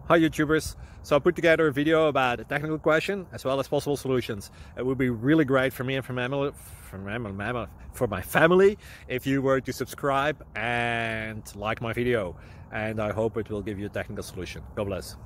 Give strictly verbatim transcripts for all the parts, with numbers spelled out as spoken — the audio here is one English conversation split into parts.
Hi YouTubers! So I put together a video about a technical question as well as possible solutions. It would be really great for me and for, mammal, for, mammal, for my family if you were to subscribe and like my video, and I hope it will give you a technical solution. God bless.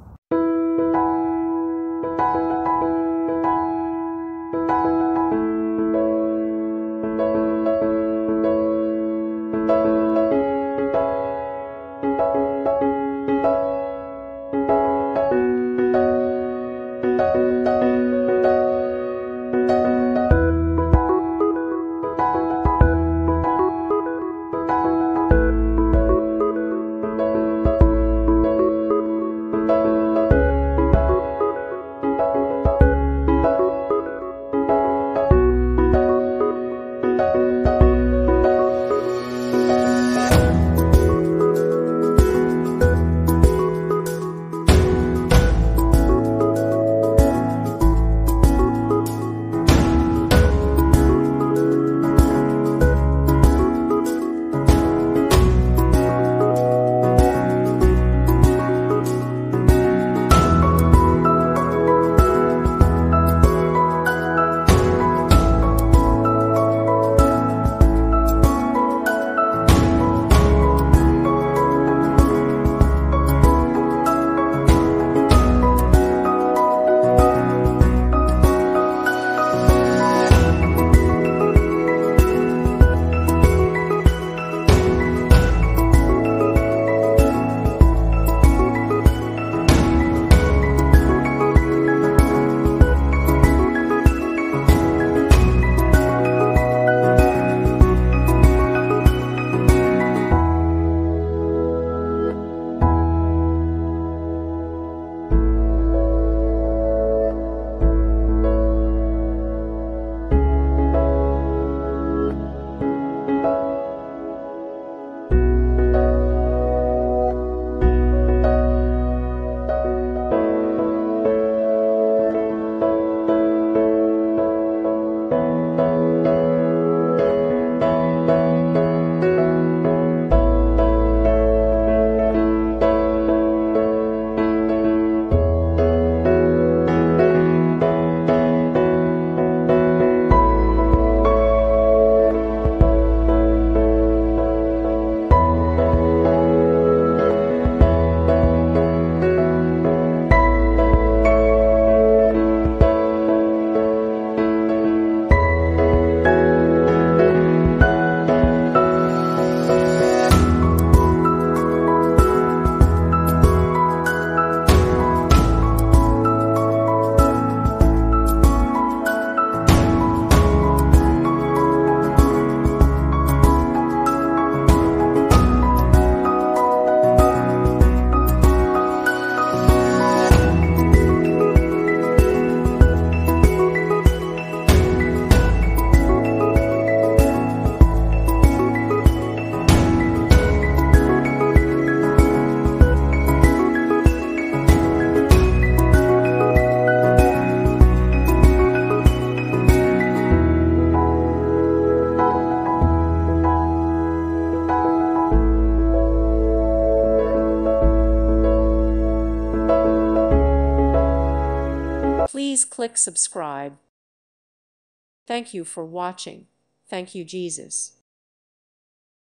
Please click subscribe. Thank you for watching. Thank you, Jesus.